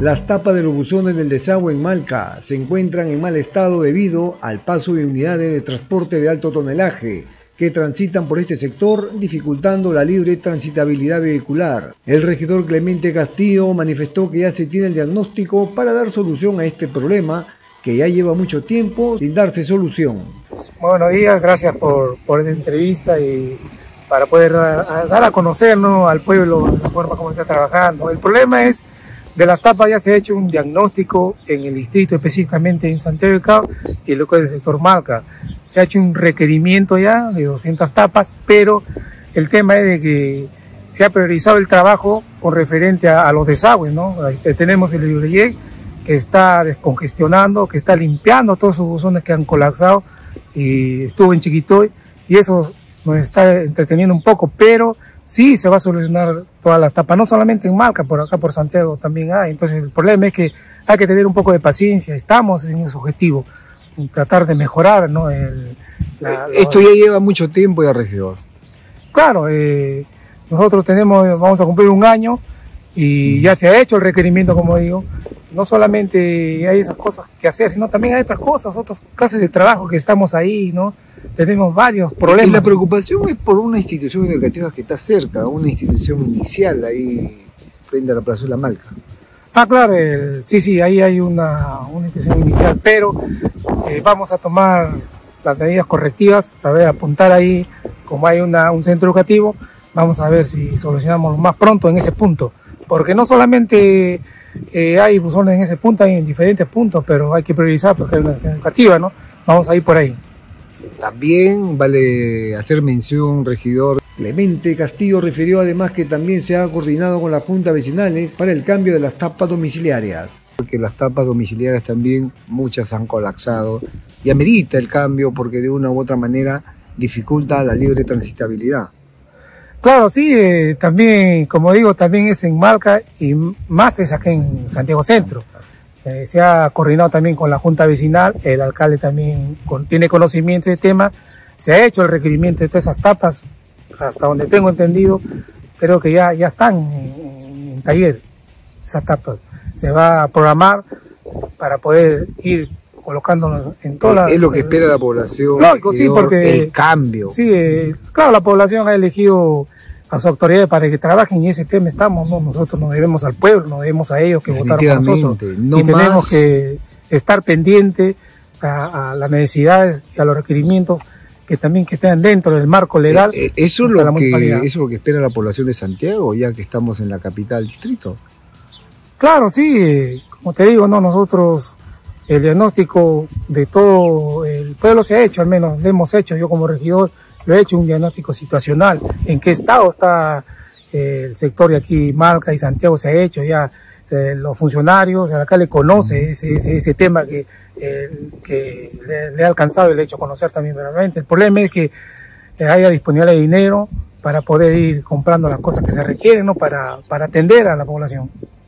Las tapas de los buzones del desagüe en Malca se encuentran en mal estado debido al paso de unidades de transporte de alto tonelaje que transitan por este sector, dificultando la libre transitabilidad vehicular. El regidor Clemente Castillo manifestó que ya se tiene el diagnóstico para dar solución a este problema que ya lleva mucho tiempo sin darse solución. Buenos días, gracias por esta entrevista y para poder dar a conocer, ¿no?, al pueblo la forma como está trabajando. El problema es de las tapas, ya se ha hecho un diagnóstico en el distrito, específicamente en Santiago del Cabo y luego del sector Malca. Se ha hecho un requerimiento ya de 200 tapas, pero el tema es de que se ha priorizado el trabajo con referente a los desagües, ¿no? Tenemos el Iureyec que está descongestionando, que está limpiando todos esos buzones que han colapsado, y estuvo en Chiquitoy, y eso nos está entreteniendo un poco, pero sí se va a solucionar todas las tapas, no solamente en Malca, por acá por Santiago también hay. Entonces el problema es que hay que tener un poco de paciencia, estamos en ese objetivo, tratar de mejorar, ¿no? Esto ya lleva mucho tiempo ya, regidor. Claro, nosotros vamos a cumplir un año y ya se ha hecho el requerimiento, como digo. No solamente hay esas cosas que hacer, sino también hay otras cosas, otras clases de trabajo que estamos ahí, ¿no? Tenemos varios problemas. Y la preocupación es por una institución educativa que está cerca, una institución inicial ahí frente a la Plaza de la Malca. Ah, claro, sí, ahí hay una institución inicial, pero vamos a tomar las medidas correctivas, a ver, apuntar ahí, como hay un centro educativo, vamos a ver si solucionamos más pronto en ese punto, porque no solamente hay buzones en ese punto, hay en diferentes puntos, pero hay que priorizar porque hay una institución educativa, ¿no? Vamos a ir por ahí. También vale hacer mención, regidor, Clemente Castillo refirió además que también se ha coordinado con las juntas vecinales para el cambio de las tapas domiciliarias. Porque las tapas domiciliarias también muchas han colapsado y amerita el cambio porque de una u otra manera dificulta la libre transitabilidad. Claro, sí, también, como digo, también es en Malca y más es aquí en Santiago Centro. Se ha coordinado también con la Junta Vecinal, el alcalde también tiene conocimiento del tema, se ha hecho el requerimiento de todas esas tapas, hasta donde tengo entendido, creo que ya están en taller esas tapas. Se va a programar para poder ir colocándonos en todas las... Es lo que espera la población, lógico, sí, porque el cambio. Sí, claro, la población ha elegido a sus autoridades para que trabajen y ese tema estamos, ¿no? Nosotros nos debemos al pueblo, nos debemos a ellos que votaron por nosotros. No, y tenemos que estar pendientes a las necesidades y a los requerimientos que también que estén dentro del marco legal. Eso es lo que espera la población de Santiago, ya que estamos en la capital del distrito. Claro, sí, como te digo, no, nosotros el diagnóstico de todo el pueblo se ha hecho, al menos lo hemos hecho, yo como regidor lo he hecho, un diagnóstico situacional, en qué estado está el sector de aquí, Malca y Santiago se ha hecho ya, los funcionarios, el alcalde conoce ese tema que le ha alcanzado y le ha hecho conocer también realmente. El problema es que haya disponibilidad de dinero para poder ir comprando las cosas que se requieren, ¿no?, para atender a la población.